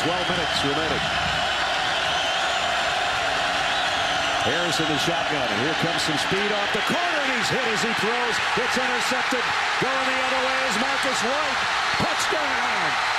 12 minutes remaining. Harris in the shotgun, and here comes some speed off the corner, and he's hit as he throws. It's intercepted. Going the other way is Marcus Wright. Touchdown!